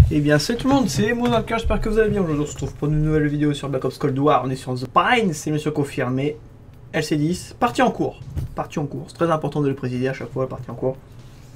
Et bien salut tout le monde, c'est Mozarker, j'espère que vous allez bien. Aujourd'hui on se retrouve pour une nouvelle vidéo sur Black Ops Cold War. On est sur The Pine, c'est monsieur confirmé. LC10, partie en cours. Partie en cours, c'est très important de le préciser à chaque fois, partie en cours.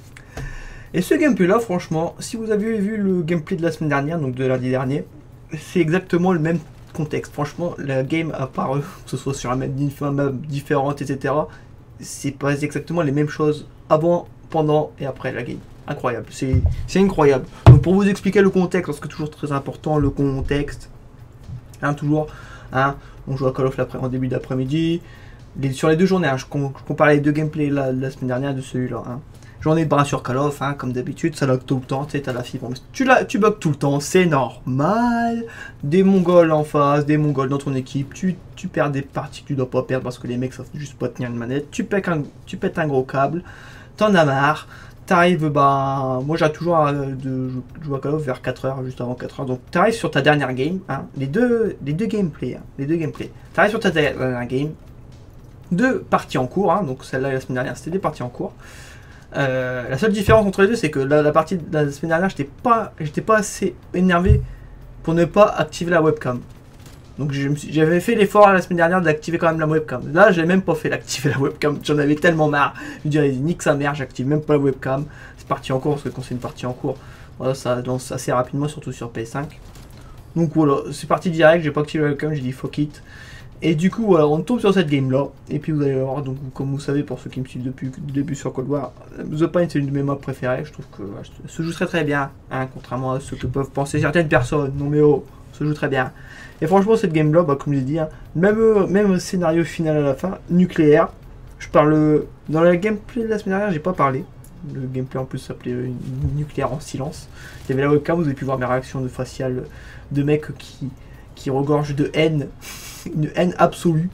Et ce gameplay là, franchement, si vous avez vu le gameplay de la semaine dernière, donc de lundi dernier, c'est exactement le même contexte. Franchement, la game, à part que ce soit sur un map différente, etc., c'est pas exactement les mêmes choses avant, pendant et après la game. Incroyable, c'est incroyable. Donc pour vous expliquer le contexte, parce que toujours très important, le contexte, hein, toujours, hein, on joue à Call of en début d'après-midi, sur les deux journées, hein, je compare les deux gameplays la semaine dernière de celui-là, hein. Journée de bras sur Call of, hein, comme d'habitude, ça lag tout le temps, tu sais, t'as la fibre, tu bugs tout le temps, c'est normal. Des Mongols en face, des Mongols dans ton équipe, tu perds des parties que tu dois pas perdre parce que les mecs savent juste pas tenir une manette, tu pètes un gros câble, t'en as marre. T'arrives, bah, moi j'ai toujours de jouer à Call of vers 4h, juste avant 4h, donc t'arrives sur ta dernière game, hein, les deux gameplays, t'arrives sur ta dernière game, deux parties en cours, hein, donc celle-là la semaine dernière c'était des parties en cours. La seule différence entre les deux, c'est que la partie de la semaine dernière, j'étais pas assez énervé pour ne pas activer la webcam. Donc j'avais fait l'effort la semaine dernière d'activer quand même la webcam. Là, j'ai même pas fait d'activer la webcam. J'en avais tellement marre. Je dirais, nique sa mère, j'active même pas la webcam. C'est parti en cours, parce que quand c'est une partie en cours, voilà, ça lance assez rapidement, surtout sur PS5. Donc voilà, c'est parti direct, j'ai pas activé la webcam, j'ai dit fuck it. Et du coup, voilà, on tombe sur cette game là. Et puis vous allez voir, donc comme vous savez, pour ceux qui me suivent depuis le début sur Cold War, The Pine c'est une de mes maps préférées. Je trouve que se joue très bien, hein, contrairement à ce que peuvent penser certaines personnes. Non mais oh, se joue très bien. Et franchement, cette game là, bah, comme je l'ai dit, hein, même scénario final à la fin, nucléaire. Je parle dans la gameplay de la semaine dernière, j'ai pas parlé. Le gameplay en plus s'appelait nucléaire en silence. Il y avait la webcam, vous avez pu voir mes réactions de facial de mecs qui regorgent de haine. Une haine absolue.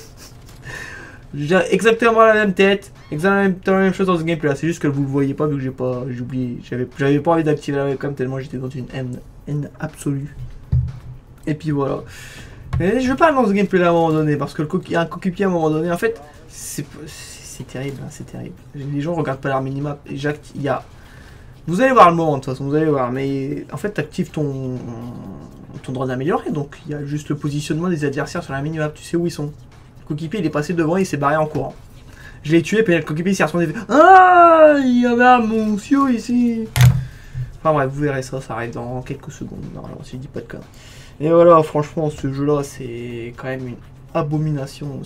J'ai exactement la même tête, exactement la même chose dans ce gameplay là. C'est juste que vous le voyez pas vu que j'ai oublié. J'avais pas envie d'activer la webcam tellement j'étais dans une haine absolue. Et puis voilà. Mais je parle dans ce gameplay là à un moment donné parce que il y a un coéquipier à un moment donné. En fait, c'est terrible, hein, c'est terrible. Les gens regardent pas leur minimap. Il y a. Vous allez voir le moment de toute façon, vous allez voir. Mais en fait, t'actives ton droit d'améliorer, donc il y a juste le positionnement des adversaires sur la minimap, tu sais où ils sont. Le coéquipier il est passé devant, il s'est barré en courant. Je l'ai tué, puis le coéquipier s'est retourné. Ah, il y avait un monsieur ici. Enfin bref, vous verrez ça, ça arrive dans quelques secondes. Normalement, si je dis pas de conneries. Et voilà, franchement, ce jeu-là, c'est quand même une abomination.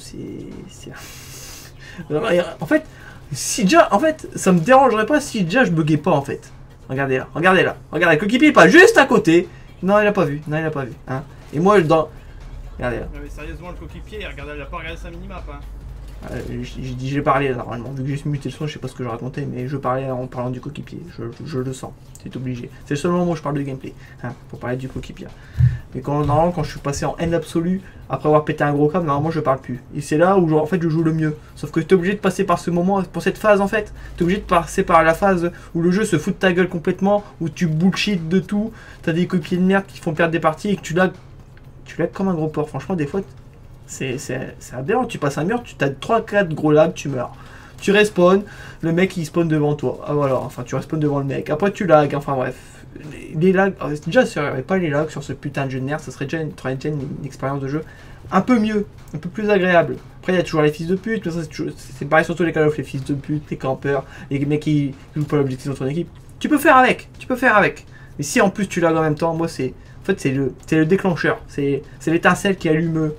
En fait, si déjà, en fait, ça me dérangerait pas si déjà je buguais pas en fait. Regardez là, regardez là, regardez, le coéquipier est pas juste à côté. Non, il a pas vu, hein. Et moi, regardez là. Non mais sérieusement, le coéquipier, il a pas regardé sa minimap, hein. J'ai parlé là, normalement, vu que j'ai muté le son, je sais pas ce que je racontais, mais je parlais en parlant du coéquipier, je le sens, c'est obligé. C'est le seul moment où je parle de gameplay, hein, pour parler du coéquipier. Mais normalement, quand je suis passé en haine absolue, après avoir pété un gros câble, normalement je parle plus. Et c'est là où en fait je joue le mieux. Sauf que tu es obligé de passer par ce moment, pour cette phase en fait, tu es obligé de passer par la phase où le jeu se fout de ta gueule complètement, où tu bullshit de tout, tu as des coéquipiers de merde qui font perdre des parties et que tu lags comme un gros porc. Franchement, des fois, c'est aberrant. Tu passes un mur, tu as 3-4 gros lags, tu meurs. Tu respawn, le mec il spawn devant toi. Ah voilà, enfin tu respawn devant le mec. Après tu lags, enfin bref. Les lags, déjà s'il n'y avait pas les lags sur ce putain de jeu de nerfs, ça serait déjà une expérience de jeu un peu mieux, un peu plus agréable. Après il y a toujours les fils de pute, mais ça c'est pareil sur tous les Call of, les fils de pute, les campeurs, les mecs qui jouent pas l'objectif dans ton équipe. Tu peux faire avec. Mais si en plus tu lags en même temps, moi c'est. En fait c'est le déclencheur. C'est l'étincelle qui allume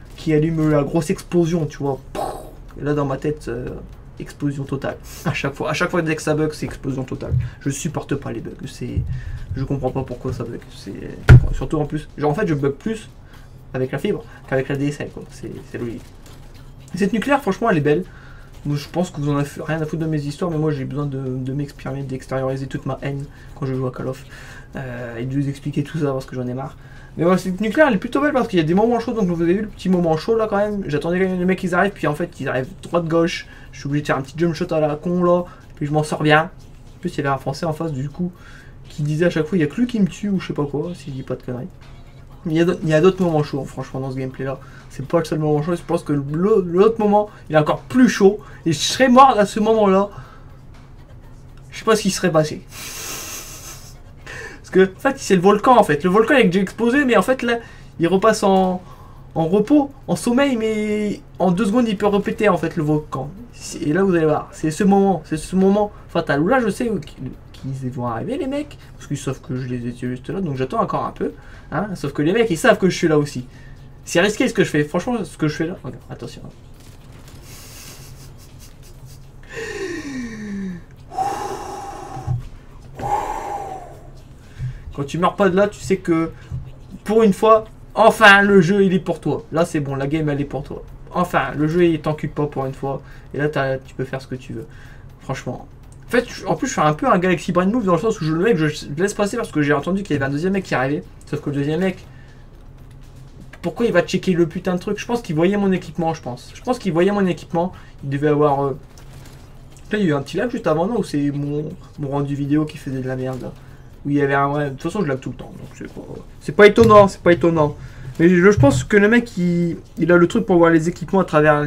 la grosse explosion, tu vois. Et là dans ma tête. Explosion totale. À chaque fois dès que ça bug, c'est explosion totale. Je supporte pas les bugs. Je comprends pas pourquoi ça bug. Surtout en plus. Genre en fait je bug plus avec la fibre qu'avec la DSL quoi. C'est logique. Et cette nucléaire franchement elle est belle. Moi je pense que vous en avez rien à foutre de mes histoires, mais moi j'ai besoin de m'exprimer, d'extérioriser toute ma haine quand je joue à Call of. Et de vous expliquer tout ça parce que j'en ai marre. Mais voilà, cette nucléaire elle est plutôt belle parce qu'il y a des moments chauds, donc vous avez vu le petit moment chaud là quand même. J'attendais que les mecs ils arrivent, puis en fait ils arrivent droite-gauche. Je suis obligé de faire un petit jump shot à la con là, puis je m'en sors bien. En plus il y avait un français en face du coup qui disait à chaque fois il y a que lui qui me tue ou je sais pas quoi, si je dis pas de conneries. Mais il y a d'autres moments chauds franchement dans ce gameplay là. C'est pas le seul moment chaud, je pense que l'autre moment il est encore plus chaud. Et je serais mort à ce moment là. Je sais pas ce qui serait passé. Parce que, en fait, c'est le volcan, en fait. Le volcan est déjà explosé, mais en fait, là, il repasse en repos, en sommeil, mais en 2 secondes, il peut répéter, en fait, le volcan. Et là, vous allez voir, c'est ce moment fatal. Où là, je sais qu'ils vont arriver, les mecs, parce qu'ils savent que je les ai juste là, donc j'attends encore un peu. Hein, sauf que les mecs, ils savent que je suis là aussi. C'est risqué ce que je fais. Franchement, ce que je fais là... Regarde, attention. Quand tu meurs pas de là, tu sais que... Pour une fois, enfin, le jeu, il est pour toi. Là, c'est bon, la game, elle est pour toi. Enfin, le jeu, il t'occupe pas pour une fois. Et là, tu peux faire ce que tu veux. Franchement. En fait, en plus, je suis un peu un Galaxy Brain Move dans le sens où le mec, je laisse passer parce que j'ai entendu qu'il y avait un deuxième mec qui arrivait. Sauf que le deuxième mec... Pourquoi il va checker le putain de truc? Je pense qu'il voyait mon équipement, je pense. Je pense qu'il voyait mon équipement. Il devait avoir... Là, il y a eu un petit lag juste avant, non? Où c'est mon rendu vidéo qui faisait de la merde, là. Où il y avait un... Ouais, de toute façon, je lag tout le temps. Donc c'est pas étonnant, c'est pas étonnant. Mais je pense que le mec, il a le truc pour voir les équipements à travers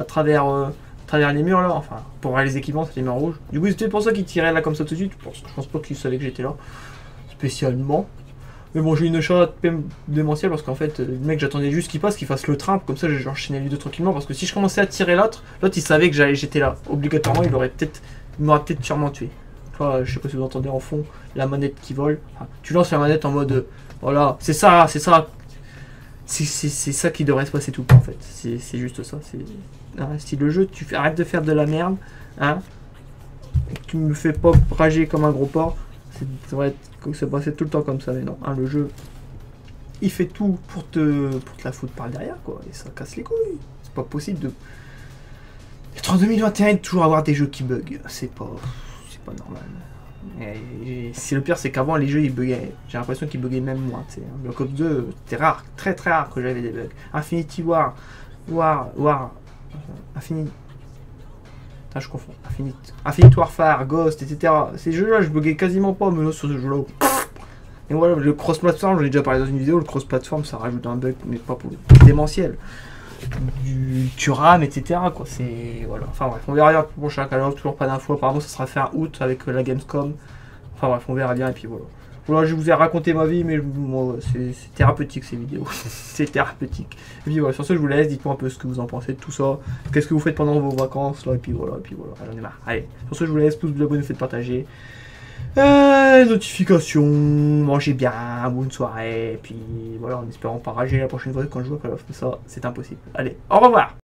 les murs, là. Enfin, pour voir les équipements, c'est les murs rouges. Du coup, c'était pour ça qu'il tirait là comme ça tout de suite. Je pense pas qu'il savait que j'étais là. Spécialement. Mais bon, j'ai une charade démentielle parce qu'en fait, le mec, j'attendais juste qu'il passe, qu'il fasse le train, comme ça j'enchaînais les deux tranquillement. Parce que si je commençais à tirer l'autre il savait que j'étais là. Obligatoirement, il m'aurait peut-être sûrement tué. Enfin, je sais pas si vous entendez en fond la manette qui vole. Enfin, tu lances la manette en mode voilà, c'est ça. C'est ça qui devrait se passer tout le temps en fait. C'est juste ça. Si le jeu, arrête de faire de la merde, hein. Tu me fais pas rager comme un gros porc. Ça devrait se passer tout le temps comme ça, mais non, hein, le jeu il fait tout pour te la foutre par derrière quoi, et ça casse les couilles. C'est pas possible de être en 2021 et de toujours avoir des jeux qui bug, c'est pas normal. Et le pire c'est qu'avant les jeux ils buguaient, j'ai l'impression qu'ils buguaient même moins, tu sais. Black Ops 2 c'était rare, très très rare que j'avais des bugs. Infinity War, Infinity... Putain, je confonds. Infinite Warfare, Ghost, etc. Ces jeux-là, je buguais quasiment pas, mais là, sur ce jeu-là. Et voilà, le cross-platform, j'en ai déjà parlé dans une vidéo, le cross-platform, ça rajoute un bug, mais pas pour démentiel. Tu rames, etc. quoi. C'est. Voilà. Enfin bref, on verra bien pour le prochain Call of, toujours pas d'infos. Apparemment, ça sera fait en août avec la Gamescom. Enfin bref, on verra bien, et puis voilà. Voilà, je vous ai raconté ma vie, mais moi, c'est thérapeutique ces vidéos. C'est thérapeutique. Et puis voilà, sur ce, je vous laisse. Dites-moi un peu ce que vous en pensez de tout ça. Qu'est-ce que vous faites pendant vos vacances, là, et puis voilà. J'en ai marre. Allez, sur ce, je vous laisse. Pouce bleu, abonnez, faites partager. Notifications. Mangez bien. Bonne soirée. Et puis voilà, en espérant pas rager la prochaine fois quand je joue à Call of. Mais ça, c'est impossible. Allez, au revoir.